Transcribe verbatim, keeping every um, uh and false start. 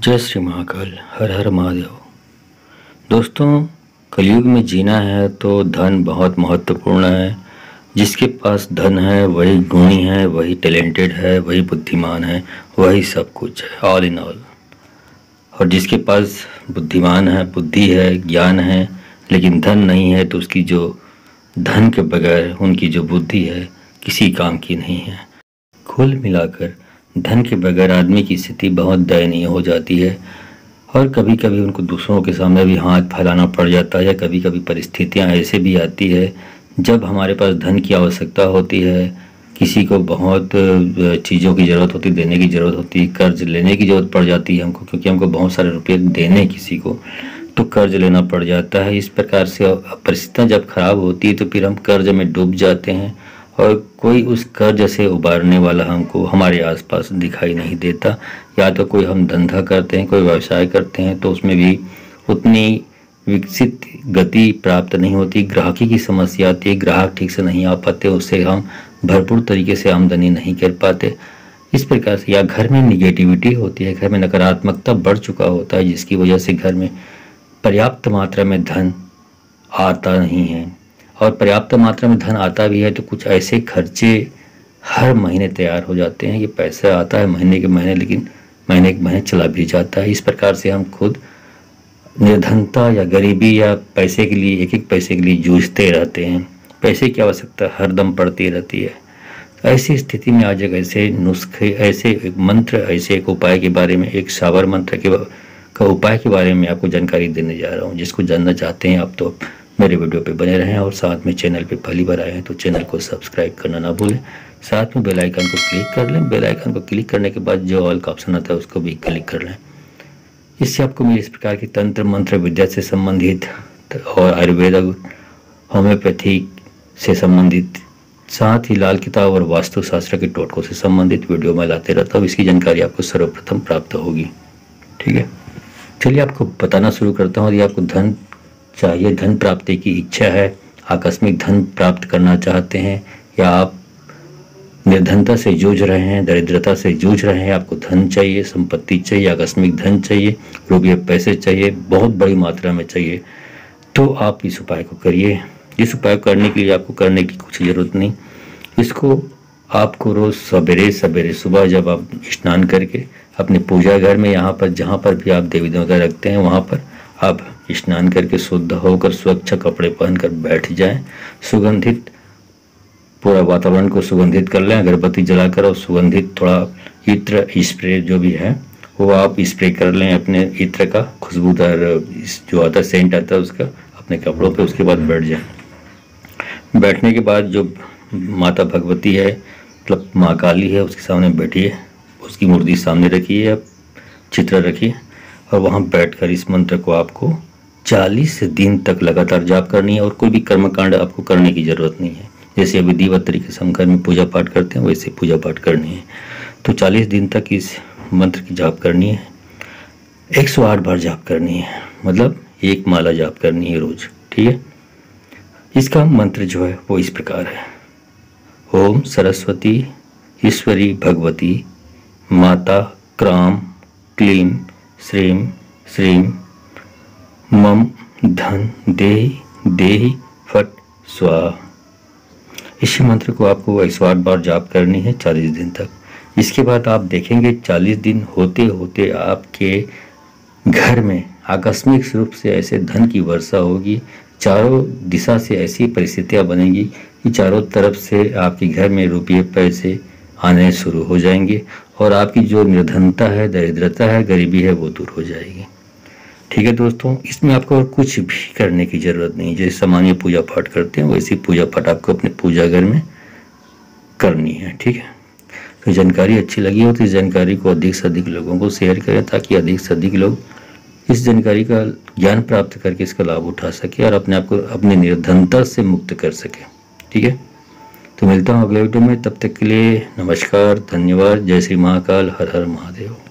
जय श्री महाकाल, हर हर महादेव। दोस्तों, कलयुग में जीना है तो धन बहुत महत्वपूर्ण है। जिसके पास धन है वही गुणी है, वही टैलेंटेड है, वही बुद्धिमान है, वही सब कुछ है, ऑल इन ऑल। और जिसके पास बुद्धिमान है, बुद्धि है, ज्ञान है, लेकिन धन नहीं है, तो उसकी जो धन के बगैर उनकी जो बुद्धि है किसी काम की नहीं है। कुल मिलाकर धन के बगैर आदमी की स्थिति बहुत दयनीय हो जाती है और कभी कभी उनको दूसरों के सामने भी हाथ फैलाना पड़ जाता है। या कभी कभी परिस्थितियां ऐसे भी आती है जब हमारे पास धन की आवश्यकता होती है, किसी को बहुत चीज़ों की ज़रूरत होती है, देने की ज़रूरत होती है, कर्ज लेने की ज़रूरत पड़ जाती है हमको, क्योंकि हमको बहुत सारे रुपये देने किसी को तो कर्ज लेना पड़ जाता है। इस प्रकार से परिस्थितियाँ जब खराब होती है तो फिर हम कर्ज में डूब जाते हैं और कोई उस कर्ज से उबारने वाला हमको हमारे आसपास दिखाई नहीं देता। या तो कोई हम धंधा करते हैं, कोई व्यवसाय करते हैं तो उसमें भी उतनी विकसित गति प्राप्त नहीं होती, ग्राहकी की समस्या आती है, ग्राहक ठीक से नहीं आ पाते, उससे हम भरपूर तरीके से आमदनी नहीं कर पाते। इस प्रकार से या घर में निगेटिविटी होती है, घर में नकारात्मकता बढ़ चुका होता है, जिसकी वजह से घर में पर्याप्त मात्रा में धन आता नहीं है। और पर्याप्त मात्रा में धन आता भी है तो कुछ ऐसे खर्चे हर महीने तैयार हो जाते हैं कि पैसा आता है महीने के महीने, लेकिन महीने के महीने चला भी जाता है। इस प्रकार से हम खुद निर्धनता या गरीबी या पैसे के लिए, एक एक पैसे के लिए जूझते रहते हैं। पैसे की आवश्यकता हरदम पड़ती रहती है। ऐसी स्थिति में आज एक ऐसे नुस्खे, ऐसे एक मंत्र, ऐसे एक उपाय के बारे में, एक शावर मंत्र के का उपाय के बारे में आपको जानकारी देने जा रहा हूँ। जिसको जानना चाहते हैं आप तो मेरे वीडियो पे बने रहें और साथ में चैनल पे पहली बार आए हैं तो चैनल को सब्सक्राइब करना ना भूलें। साथ में बेल आइकन को क्लिक कर लें। बेल आइकन को क्लिक करने के बाद जो ऑल का ऑप्शन आता है उसको भी क्लिक कर लें। इससे आपको मेरे इस प्रकार की तंत्र मंत्र विद्या से संबंधित और आयुर्वेद, होम्योपैथी से संबंधित, साथ ही लाल किताब और वास्तुशास्त्र के टोटकों से संबंधित वीडियो मैं लाते रहता हूँ। इसकी जानकारी आपको सर्वप्रथम प्राप्त होगी। ठीक है, चलिए आपको बताना शुरू करता हूँ। यदि आपको धन चाहिए, धन प्राप्ति की इच्छा है, आकस्मिक धन प्राप्त करना चाहते हैं, या आप निर्धनता से जूझ रहे हैं, दरिद्रता से जूझ रहे हैं, आपको धन चाहिए, संपत्ति चाहिए, आकस्मिक धन चाहिए, रुपये पैसे चाहिए, बहुत बड़ी मात्रा में चाहिए, तो आप इस उपाय को करिए। इस उपाय को करने के लिए आपको करने की कुछ ज़रूरत नहीं। इसको आपको रोज़ सवेरे सवेरे सुबह जब आप स्नान करके अपने पूजा घर में, यहाँ पर जहाँ पर भी आप देवी देवता रखते हैं वहाँ पर आप स्नान करके शुद्ध होकर स्वच्छ कपड़े पहनकर बैठ जाएं। सुगंधित पूरा वातावरण को सुगंधित कर लें, अगरबत्ती जलाकर, और सुगंधित थोड़ा इत्र स्प्रे जो भी है वो आप स्प्रे कर लें अपने इत्र का, खुशबूदार जो आता है, सेंट आता है उसका, अपने कपड़ों पे। उसके बाद बैठ जाएं। बैठने के बाद जो माता भगवती है, मतलब माँ काली है, उसके सामने बैठिए, उसकी मूर्ति सामने रखिए, चित्र रखिए और वहाँ बैठकर इस मंत्र को आपको चालीस दिन तक लगातार जाप करनी है। और कोई भी कर्मकांड आपको करने की ज़रूरत नहीं है। जैसे अभी विधिवत तरीके से हम घर में पूजा पाठ करते हैं वैसे पूजा पाठ करनी है। तो चालीस दिन तक इस मंत्र की जाप करनी है। एक सौ आठ बार जाप करनी है, मतलब एक माला जाप करनी है रोज। ठीक है, इसका मंत्र जो है वो इस प्रकार है। ओम सरस्वती ईश्वरी भगवती माता क्राम क्लीम श्रीम श्रीम मम धन देहि देहि फट स्वाहा। इस मंत्र को आपको एक सौ आठ बार जाप करनी है चालीस दिन तक। इसके बाद आप देखेंगे चालीस दिन होते होते आपके घर में आकस्मिक रूप से ऐसे धन की वर्षा होगी। चारों दिशा से ऐसी परिस्थितियां बनेंगी कि चारों तरफ से आपके घर में रुपये पैसे आने शुरू हो जाएंगे और आपकी जो निर्धनता है, दरिद्रता है, गरीबी है, वो दूर हो जाएगी। ठीक है दोस्तों, इसमें आपको और कुछ भी करने की ज़रूरत नहीं। जैसे सामान्य पूजा पाठ करते हैं वैसी पूजा पाठ आपको अपने पूजा घर में करनी है। ठीक है, तो जानकारी अच्छी लगी हो तो इस जानकारी को अधिक से अधिक लोगों को शेयर करें, ताकि अधिक से अधिक लोग इस जानकारी का ज्ञान प्राप्त करके इसका लाभ उठा सके और अपने आप को अपनी निर्धनता से मुक्त कर सके। ठीक है, तो मिलता हूँ अगले वीडियो में। तब तक के लिए नमस्कार, धन्यवाद, जय श्री महाकाल, हर हर महादेव।